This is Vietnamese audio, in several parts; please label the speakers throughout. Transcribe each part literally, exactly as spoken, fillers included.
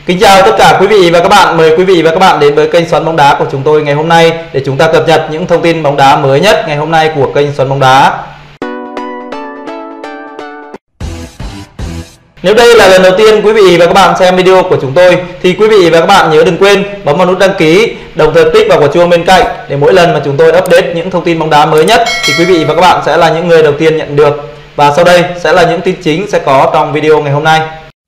Speaker 1: Kính chào tất cả quý vị và các bạn. Mời quý vị và các bạn đến với kênh Xoắn Bóng Đá của chúng tôi ngày hôm nay để chúng ta cập nhật những thông tin bóng đá mới nhất ngày hôm nay của kênh Xoắn Bóng Đá. Nếu đây là lần đầu tiên quý vị và các bạn xem video của chúng tôi thì quý vị và các bạn nhớ đừng quên bấm vào nút đăng ký, đồng thời tích vào quả chuông bên cạnh để mỗi lần mà chúng tôi update những thông tin bóng đá mới nhất thì quý vị và các bạn sẽ là những người đầu tiên nhận được. Và sau đây sẽ là những tin chính sẽ có trong video ngày hôm nay.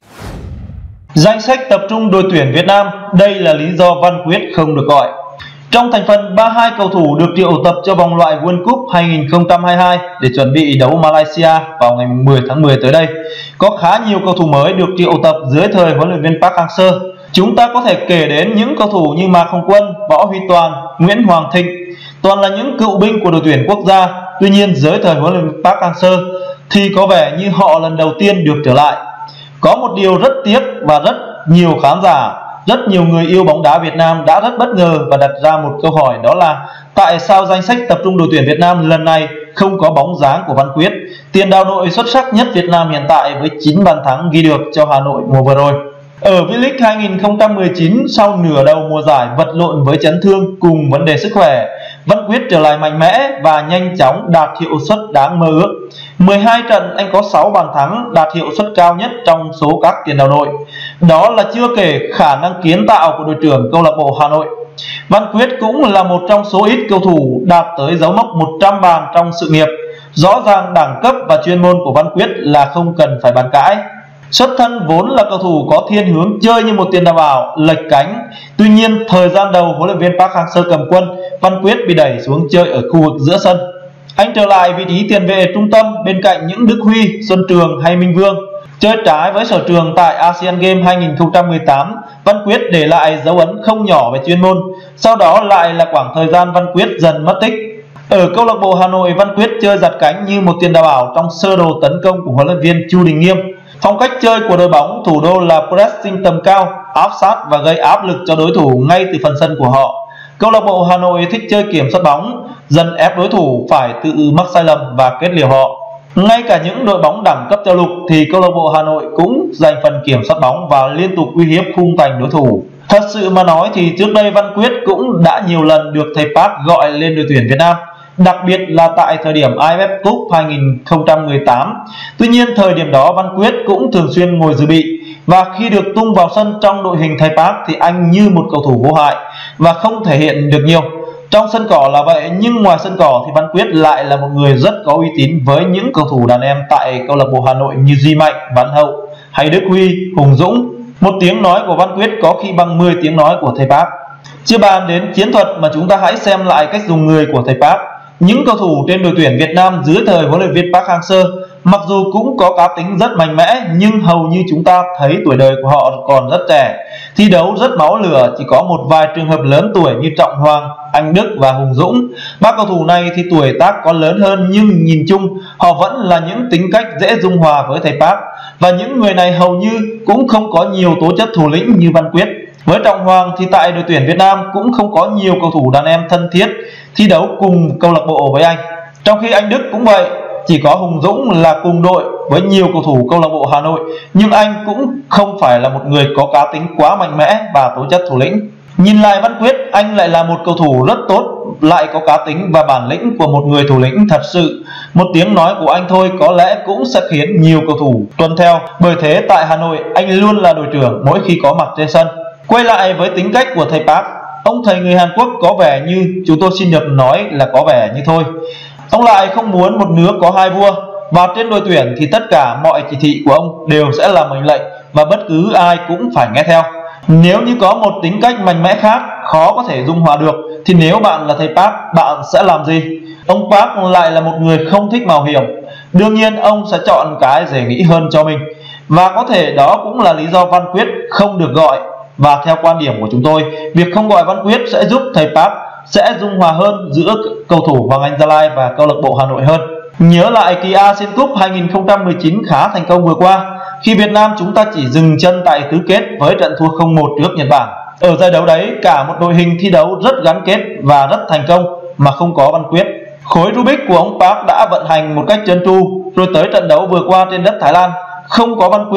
Speaker 2: Danh sách tập trung đội tuyển Việt Nam, đây là lý do Văn Quyết không được gọi. Trong thành phần ba mươi hai cầu thủ được triệu tập cho vòng loại World Cup hai nghìn không trăm hai mươi hai để chuẩn bị đấu Malaysia vào ngày mười tháng mười tới đây, có khá nhiều cầu thủ mới được triệu tập dưới thời huấn luyện viên Park Hang-seo. Chúng ta có thể kể đến những cầu thủ như Mạc Hồng Quân, Võ Huy Toàn, Nguyễn Hoàng Thịnh, toàn là những cựu binh của đội tuyển quốc gia. Tuy nhiên dưới thời huấn luyện viên Park Hang-seo thì có vẻ như họ lần đầu tiên được trở lại. Có một điều rất tiếc và rất nhiều khán giả, rất nhiều người yêu bóng đá Việt Nam đã rất bất ngờ và đặt ra một câu hỏi, đó là tại sao danh sách tập trung đội tuyển Việt Nam lần này không có bóng dáng của Văn Quyết, tiền đạo nội xuất sắc nhất Việt Nam hiện tại với chín bàn thắng ghi được cho Hà Nội mùa vừa rồi. Ở V-League hai nghìn không trăm mười chín, sau nửa đầu mùa giải vật lộn với chấn thương cùng vấn đề sức khỏe, Văn Quyết trở lại mạnh mẽ và nhanh chóng đạt hiệu suất đáng mơ ước. mười hai trận anh có sáu bàn thắng, đạt hiệu suất cao nhất trong số các tiền đạo nội. Đó là chưa kể khả năng kiến tạo của đội trưởng câu lạc bộ Hà Nội. Văn Quyết cũng là một trong số ít cầu thủ đạt tới dấu mốc một trăm bàn trong sự nghiệp. Rõ ràng đẳng cấp và chuyên môn của Văn Quyết là không cần phải bàn cãi. Xuất thân vốn là cầu thủ có thiên hướng chơi như một tiền đạo ảo, lệch cánh. Tuy nhiên thời gian đầu huấn luyện viên Park Hang-seo cầm quân, Văn Quyết bị đẩy xuống chơi ở khu vực giữa sân. Anh trở lại vị trí tiền vệ trung tâm bên cạnh những Đức Huy, Xuân Trường hay Minh Vương. Chơi trái với sở trường tại Asian Games hai nghìn không trăm mười tám, Văn Quyết để lại dấu ấn không nhỏ về chuyên môn. Sau đó lại là khoảng thời gian Văn Quyết dần mất tích. Ở câu lạc bộ Hà Nội, Văn Quyết chơi giật cánh như một tiền đạo ảo trong sơ đồ tấn công của huấn luyện viên Chu Đình Nghiêm. Phong cách chơi của đội bóng thủ đô là pressing tầm cao, áp sát và gây áp lực cho đối thủ ngay từ phần sân của họ. Câu lạc bộ Hà Nội thích chơi kiểm soát bóng, dần ép đối thủ phải tự mắc sai lầm và kết liễu họ. Ngay cả những đội bóng đẳng cấp châu lục thì câu lạc bộ Hà Nội cũng giành phần kiểm soát bóng và liên tục uy hiếp khung thành đối thủ. Thật sự mà nói thì trước đây Văn Quyết cũng đã nhiều lần được thầy Park gọi lên đội tuyển Việt Nam, đặc biệt là tại thời điểm a ép ép Cup hai nghìn không trăm mười tám. Tuy nhiên thời điểm đó Văn Quyết cũng thường xuyên ngồi dự bị, và khi được tung vào sân trong đội hình thầy Park thì anh như một cầu thủ vô hại và không thể hiện được nhiều. Trong sân cỏ là vậy, nhưng ngoài sân cỏ thì Văn Quyết lại là một người rất có uy tín với những cầu thủ đàn em tại câu lạc bộ Hà Nội như Duy Mạnh, Văn Hậu hay Đức Huy, Hùng Dũng. Một tiếng nói của Văn Quyết có khi bằng mười tiếng nói của thầy Park. Chưa bàn đến chiến thuật mà chúng ta hãy xem lại cách dùng người của thầy Park. Những cầu thủ trên đội tuyển Việt Nam dưới thời huấn luyện viên Park Hang-seo mặc dù cũng có cá tính rất mạnh mẽ, nhưng hầu như chúng ta thấy tuổi đời của họ còn rất trẻ, thi đấu rất máu lửa. Chỉ có một vài trường hợp lớn tuổi như Trọng Hoàng, Anh Đức và Hùng Dũng. Ba cầu thủ này thì tuổi tác có lớn hơn, nhưng nhìn chung họ vẫn là những tính cách dễ dung hòa với thầy Park, và những người này hầu như cũng không có nhiều tố chất thủ lĩnh như Văn Quyết. Với Trọng Hoàng thì tại đội tuyển Việt Nam cũng không có nhiều cầu thủ đàn em thân thiết thi đấu cùng câu lạc bộ với anh. Trong khi Anh Đức cũng vậy, chỉ có Hùng Dũng là cùng đội với nhiều cầu thủ câu lạc bộ Hà Nội, nhưng anh cũng không phải là một người có cá tính quá mạnh mẽ và tố chất thủ lĩnh. Nhìn lại Văn Quyết, anh lại là một cầu thủ rất tốt, lại có cá tính và bản lĩnh của một người thủ lĩnh thật sự. Một tiếng nói của anh thôi có lẽ cũng sẽ khiến nhiều cầu thủ tuân theo. Bởi thế tại Hà Nội, anh luôn là đội trưởng mỗi khi có mặt trên sân. Quay lại với tính cách của thầy Park, ông thầy người Hàn Quốc có vẻ như, chúng tôi xin được nói là có vẻ như thôi, ông lại không muốn một nước có hai vua, và trên đội tuyển thì tất cả mọi chỉ thị của ông đều sẽ là mệnh lệnh và bất cứ ai cũng phải nghe theo. Nếu như có một tính cách mạnh mẽ khác, khó có thể dung hòa được, thì nếu bạn là thầy Park, bạn sẽ làm gì? Ông Park lại là một người không thích mạo hiểm. Đương nhiên ông sẽ chọn cái dễ nghĩ hơn cho mình, và có thể đó cũng là lý do Văn Quyết không được gọi. Và theo quan điểm của chúng tôi, việc không gọi Văn Quyết sẽ giúp thầy Park sẽ dung hòa hơn giữa cầu thủ Hoàng Anh Gia Lai và câu lạc bộ Hà Nội hơn. Nhớ lại kỳ Asian Cup hai nghìn không trăm mười chín khá thành công vừa qua, khi Việt Nam chúng ta chỉ dừng chân tại tứ kết với trận thua không một trước Nhật Bản. Ở giải đấu đấy, cả một đội hình thi đấu rất gắn kết và rất thành công mà không có Văn Quyết. Khối Rubik của ông Park đã vận hành một cách trơn tru, rồi tới trận đấu vừa qua trên đất Thái Lan, không có Văn Quyết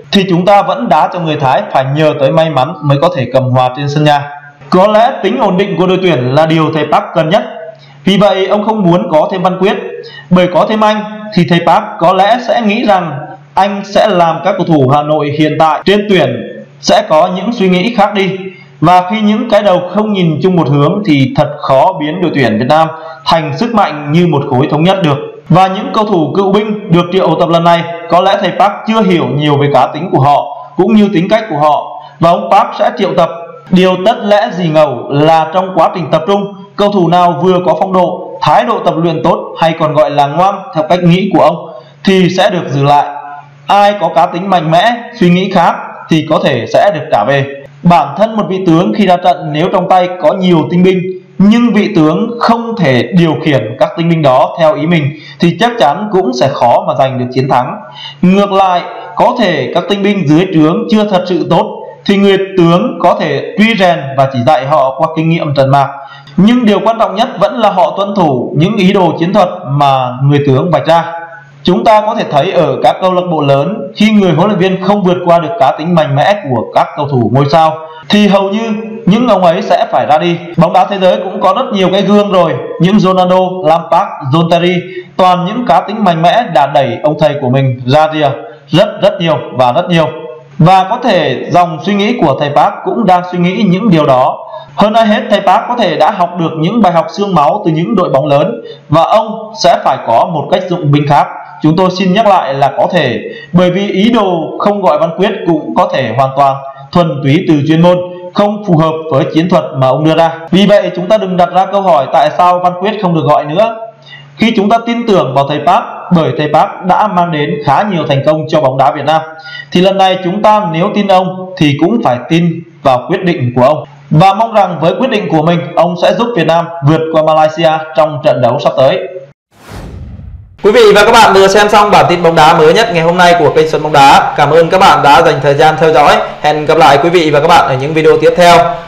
Speaker 2: thì chúng ta vẫn đá cho người Thái phải nhờ tới may mắn mới có thể cầm hòa trên sân nhà. Có lẽ tính ổn định của đội tuyển là điều thầy Park cần nhất. Vì vậy ông không muốn có thêm Văn Quyết, bởi có thêm anh thì thầy Park có lẽ sẽ nghĩ rằng anh sẽ làm các cầu thủ Hà Nội hiện tại trên tuyển sẽ có những suy nghĩ khác đi. Và khi những cái đầu không nhìn chung một hướng thì thật khó biến đội tuyển Việt Nam thành sức mạnh như một khối thống nhất được. Và những cầu thủ cựu binh được triệu tập lần này có lẽ thầy Park chưa hiểu nhiều về cá tính của họ cũng như tính cách của họ, và ông Park sẽ triệu tập. Điều tất lẽ gì ngầu là trong quá trình tập trung, cầu thủ nào vừa có phong độ, thái độ tập luyện tốt hay còn gọi là ngoan theo cách nghĩ của ông thì sẽ được giữ lại. Ai có cá tính mạnh mẽ, suy nghĩ khác thì có thể sẽ được trả về. Bản thân một vị tướng khi ra trận nếu trong tay có nhiều tinh binh nhưng vị tướng không thể điều khiển các tinh binh đó theo ý mình thì chắc chắn cũng sẽ khó mà giành được chiến thắng. Ngược lại, có thể các tinh binh dưới trướng chưa thật sự tốt thì người tướng có thể truy rèn và chỉ dạy họ qua kinh nghiệm trận mạc. Nhưng điều quan trọng nhất vẫn là họ tuân thủ những ý đồ chiến thuật mà người tướng vạch ra. Chúng ta có thể thấy ở các câu lạc bộ lớn, khi người huấn luyện viên không vượt qua được cá tính mạnh mẽ của các cầu thủ ngôi sao thì hầu như những ông ấy sẽ phải ra đi. Bóng đá thế giới cũng có rất nhiều cái gương rồi, những Ronaldo, Lampard, John Terry, toàn những cá tính mạnh mẽ đã đẩy ông thầy của mình ra rìa rất rất nhiều và rất nhiều. Và có thể dòng suy nghĩ của thầy Park cũng đang suy nghĩ những điều đó. Hơn ai hết, thầy Park có thể đã học được những bài học xương máu từ những đội bóng lớn và ông sẽ phải có một cách dụng binh khác. Chúng tôi xin nhắc lại là có thể, bởi vì ý đồ không gọi Văn Quyết cũng có thể hoàn toàn thuần túy từ chuyên môn, không phù hợp với chiến thuật mà ông đưa ra. Vì vậy chúng ta đừng đặt ra câu hỏi tại sao Văn Quyết không được gọi nữa. Khi chúng ta tin tưởng vào thầy Park, bởi thầy Park đã mang đến khá nhiều thành công cho bóng đá Việt Nam, thì lần này chúng ta nếu tin ông thì cũng phải tin vào quyết định của ông. Và mong rằng với quyết định của mình, ông sẽ giúp Việt Nam vượt qua Malaysia trong trận đấu sắp tới.
Speaker 1: Quý vị và các bạn vừa xem xong bản tin bóng đá mới nhất ngày hôm nay của kênh Xuân Bóng Đá. Cảm ơn các bạn đã dành thời gian theo dõi. Hẹn gặp lại quý vị và các bạn ở những video tiếp theo.